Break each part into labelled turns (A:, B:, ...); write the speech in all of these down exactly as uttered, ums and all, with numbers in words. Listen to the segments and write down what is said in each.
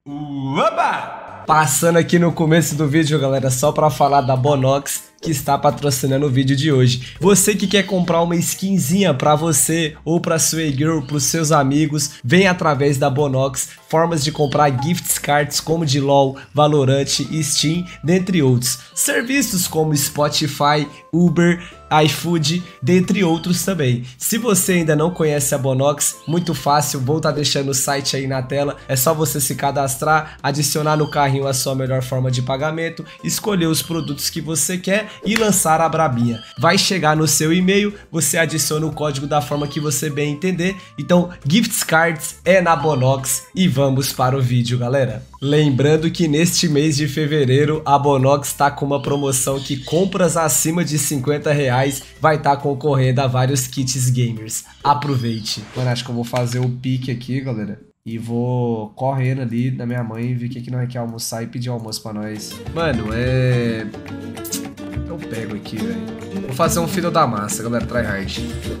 A: Oba! Passando aqui no começo do vídeo, galera, só pra falar da Bonox, que está patrocinando o vídeo de hoje. Você que quer comprar uma skinzinha pra você ou pra sua girl, pros seus amigos, vem através da Bonox. Formas de comprar gift cards como de LoL, Valorant e Steam, dentre outros. Serviços como Spotify, Uber, iFood, dentre outros também. Se você ainda não conhece a Bonox, muito fácil, vou estar deixando o site aí na tela. É só você se cadastrar, adicionar no carrinho a sua melhor forma de pagamento, escolher os produtos que você quer e lançar a brabinha. Vai chegar no seu e-mail, você adiciona o código da forma que você bem entender. Então, gift cards é na Bonox e vamos para o vídeo, galera. Lembrando que neste mês de fevereiro a Bonox está com uma promoção que compras acima de cinquenta reais vai estar concorrendo a vários kits gamers. Aproveite. Mano, acho que eu vou fazer o pique aqui, galera. E vou correndo ali na minha mãe e ver o que, que nós quer almoçar e pedir almoço pra nós. Mano, é... eu pego aqui, velho. Vou fazer um filho da massa, galera. Tryhard.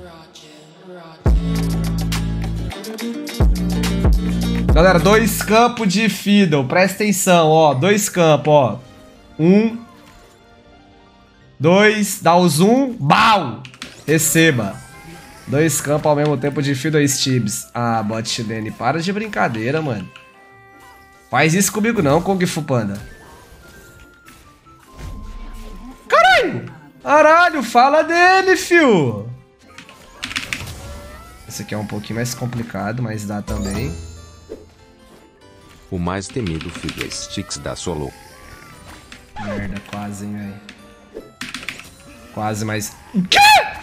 A: Galera, dois campos de Fiddle. Presta atenção, ó. Dois campos, ó. Um. Dois. Dá o zoom. Bau! Receba. Dois campos ao mesmo tempo de Fiddle e Stibs. Ah, bot Lane. Para de brincadeira, mano. Faz isso comigo não, Kung Fu Panda. Caralho! Caralho, fala dele, fio. Esse aqui é um pouquinho mais complicado, mas dá também.
B: O mais temido Fiddle Sticks da Solo.
A: Merda, quase, hein, velho. Quase, mas... Quê?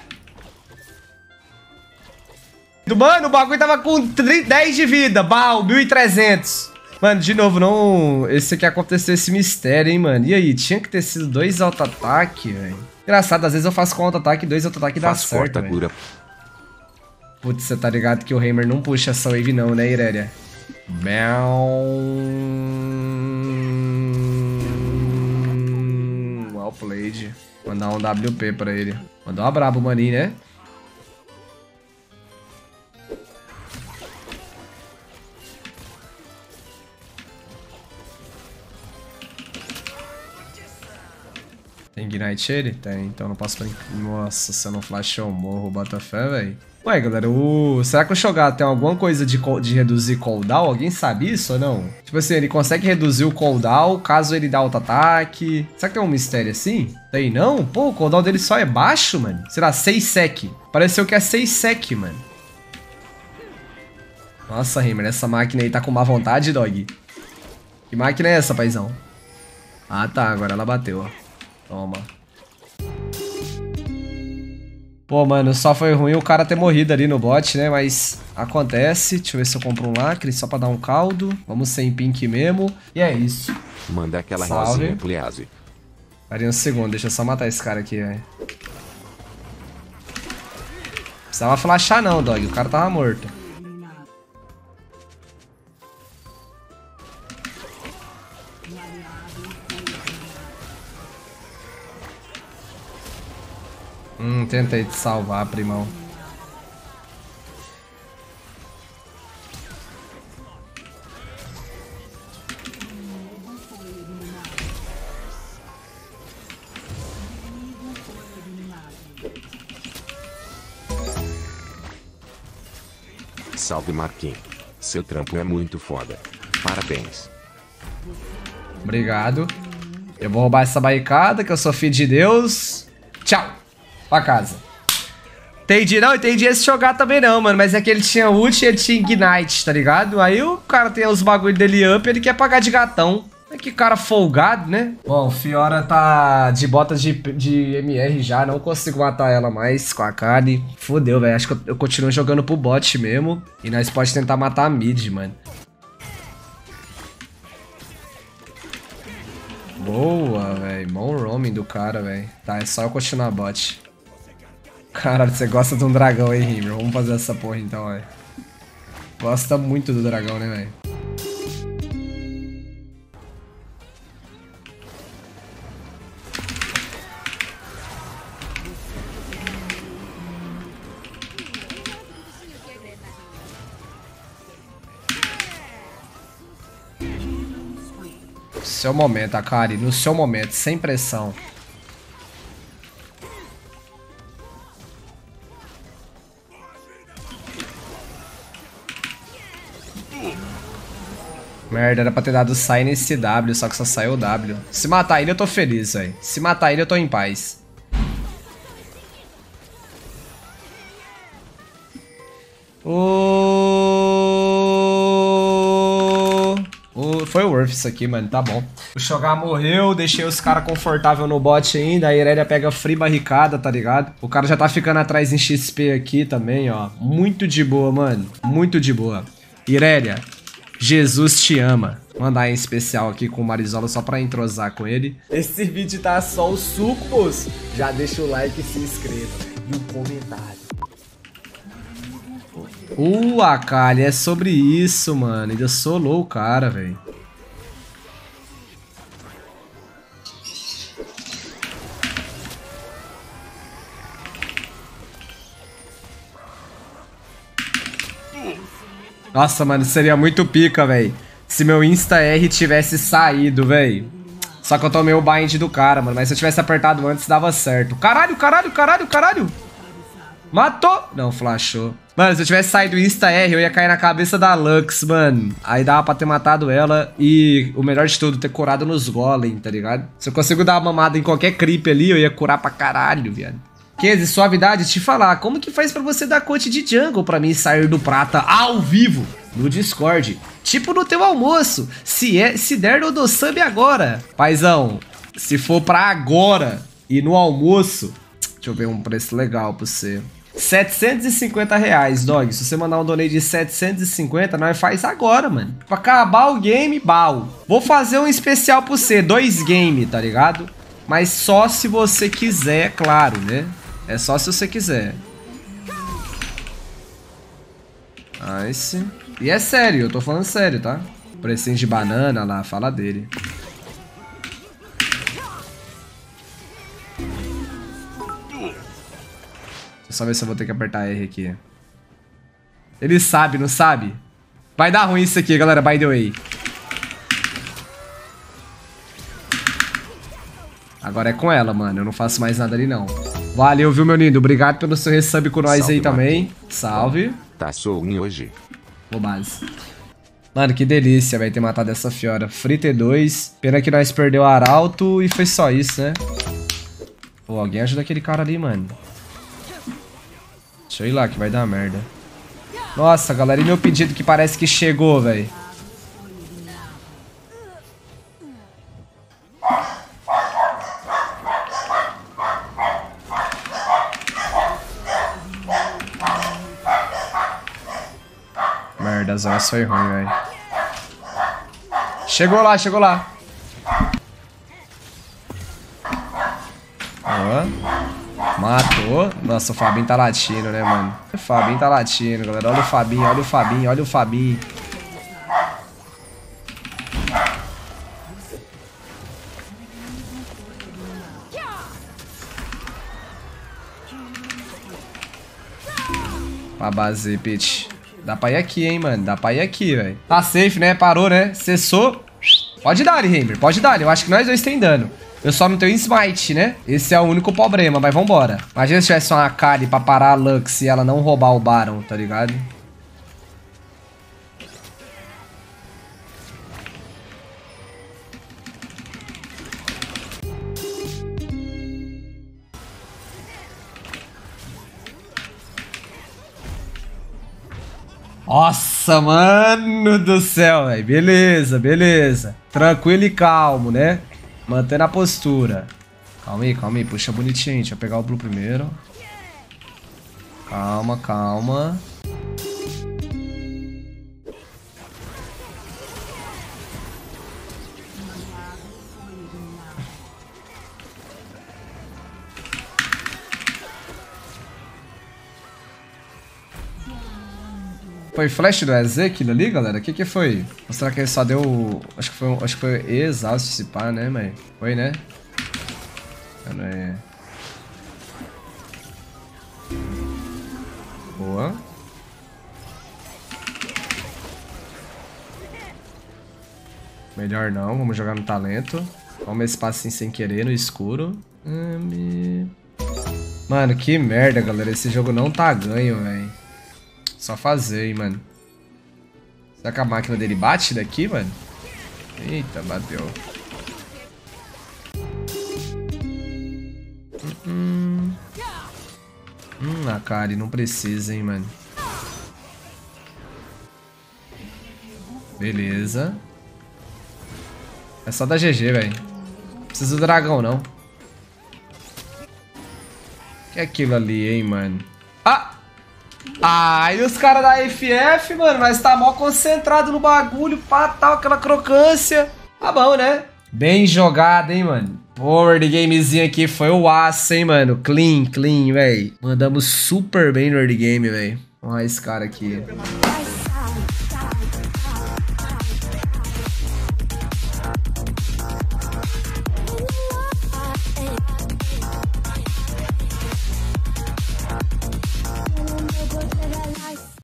A: Mano, o bagulho tava com dez de vida. Bau, mil e trezentos. Mano, de novo, não... Esse aqui aconteceu esse mistério, hein, mano. E aí, tinha que ter sido dois auto-ataque, velho. Engraçado, às vezes eu faço com auto-ataque e dois auto-ataque dá certo, velho. Putz, você tá ligado que o Heimer não puxa essa wave não, né, Irelia? Well played. Mandar um W P pra ele. Mandou uma brabo, maninho, né? Tem Ignite ele? Tem, então não posso... Nossa, se eu não flash eu morro, bota fé, velho. Ué, galera, o... será que o Shogar tem alguma coisa de, de reduzir cooldown? Alguém sabe isso ou não? Tipo assim, ele consegue reduzir o cooldown caso ele dá auto-ataque. Será que tem um mistério assim? Tem não? Pô, o cooldown dele só é baixo, mano. Será seis sec? Pareceu que é seis sec, mano. Nossa, Heimer, essa máquina aí tá com má vontade, dog. Que máquina é essa, paizão? Ah, tá, agora ela bateu, ó. Toma. Pô, mano, só foi ruim o cara ter morrido ali no bot, né? Mas acontece. Deixa eu ver se eu compro um lacre só pra dar um caldo. Vamos sem pink mesmo. E é isso.
B: Manda aquela
A: Salve.
B: rosinha pro Liase.
A: Peraí um segundo, deixa eu só matar esse cara aqui, velho. Precisava flashar não, dog. O cara tava morto. Hum, tentei te salvar, primão.
B: Salve, Marquinhos. Seu trampo é muito foda. Parabéns.
A: Obrigado. Eu vou roubar essa barricada, que eu sou filho de Deus. Tchau. Pra casa. Entendi, não, entendi esse jogar também não, mano. Mas é que ele tinha ult e ele tinha ignite, tá ligado? Aí o cara tem os bagulho dele up e ele quer pagar de gatão. É que cara folgado, né? Bom, Fiora tá de botas de, de M R já. Não consigo matar ela mais com a Kali. Fodeu, velho. Acho que eu, eu continuo jogando pro bot mesmo. E nós pode tentar matar a mid, mano. Boa, velho. Bom roaming do cara, velho. Tá, é só eu continuar bot. Caralho, você gosta de um dragão aí, Heimer. Vamos fazer essa porra então, velho. Gosta muito do dragão, né, velho? Seu momento, Akali. No seu momento, sem pressão. Merda, era pra ter dado sai nesse W, só que só saiu o W. Se matar ele, eu tô feliz, velho. Se matar ele, eu tô em paz. O... o... Foi o Worth isso aqui, mano. Tá bom. O Shogar morreu, deixei os caras confortável no bot ainda. A Irelia pega free barricada, tá ligado? O cara já tá ficando atrás em X P aqui também, ó. Muito de boa, mano. Muito de boa. Irelia, Jesus te ama. Vou mandar em especial aqui com o Marizola só pra entrosar com ele. Esse vídeo tá só o suco, moço. Já deixa o like e se inscreva. E o comentário. Uh, Akali, é sobre isso, mano. Ainda solou o cara, velho. Nossa, mano, seria muito pica, velho. Se meu Insta-R tivesse saído, velho. Só que eu tomei o bind do cara, mano. Mas se eu tivesse apertado antes, dava certo. Caralho, caralho, caralho, caralho. Matou. Não, flashou. Mano, se eu tivesse saído o Insta-R, eu ia cair na cabeça da Lux, mano. Aí dava pra ter matado ela e, o melhor de tudo, ter curado nos golem, tá ligado? Se eu consigo dar uma mamada em qualquer creep ali, eu ia curar pra caralho, viado. Kenzie, suavidade, te falar, como que faz pra você dar coach de jungle pra mim sair do prata ao vivo no Discord? Tipo no teu almoço. Se, é, se der, eu dou sub agora. Paizão, se for pra agora e no almoço, deixa eu ver um preço legal pra você. setecentos e cinquenta reais, dog. Se você mandar um donate de setecentos e cinquenta, nós faz agora, mano. Pra acabar o game, bal. Vou fazer um especial pra você, dois game, tá ligado? Mas só se você quiser, claro, né? É só se você quiser. Nice. E é sério, eu tô falando sério, tá? Precinho de banana lá, fala dele. Deixa eu só ver se eu vou ter que apertar R aqui. Ele sabe, não sabe? Vai dar ruim isso aqui, galera, by the way. Agora é com ela, mano. Eu não faço mais nada ali, não. Valeu, viu, meu lindo? Obrigado pelo seu resub com nós. Salve, aí também. Marquinhos. Salve.
B: Tá sozinho hoje.
A: Ô, base. Mano, que delícia, velho, ter matado essa Fiora. Free T dois. Pena que nós perdeu o Arauto e foi só isso, né? Pô, alguém ajuda aquele cara ali, mano. Deixa eu ir lá que vai dar merda. Nossa, galera, e meu pedido que parece que chegou, velho. Merda, essa foi ruim, velho. Chegou lá, chegou lá. Ó. Matou. Nossa, o Fabinho tá latindo, né, mano? O Fabinho tá latindo, galera. Olha o Fabinho, olha o Fabinho, olha o Fabinho. Pra base, pitch. Dá pra ir aqui, hein, mano. Dá pra ir aqui, velho. Tá safe, né? Parou, né? Cessou. Pode dar, Hammer. Pode dar. Eu acho que nós dois tem dano. Eu só não tenho smite, né? Esse é o único problema, mas vambora. Imagina se tivesse uma Akali pra parar a Lux e ela não roubar o Baron, tá ligado? Nossa, mano do céu, velho. Beleza, beleza. Tranquilo e calmo, né? Mantendo a postura. Calma aí, calma aí. Puxa bonitinho. Deixa eu pegar o blue primeiro. Calma, calma. Foi flash do E Z aquilo ali, galera? O que que foi? Ou será que ele só deu... Acho que foi, acho que foi exausto esse pá, né, mãe? Foi, né? Não é... Boa. Melhor não, vamos jogar no talento. Toma esse passinho sem querer no escuro. Mano, que merda, galera. Esse jogo não tá ganho, velho. Só fazer, hein, mano. Será que a máquina dele bate daqui, mano? Eita, bateu. Hum, hum Akali, não precisa, hein, mano. Beleza. É só dar G G, velho. Não precisa do dragão, não. Que é aquilo ali, hein, mano? Ah! Ah, e os caras da F F, mano, mas tá mal concentrado no bagulho, pá, tal, aquela crocância. Tá bom, né? Bem jogado, hein, mano? Pô, o early gamezinho aqui foi o aço, hein, mano? Clean, clean, velho. Mandamos super bem no early game, velho. Olha esse cara aqui.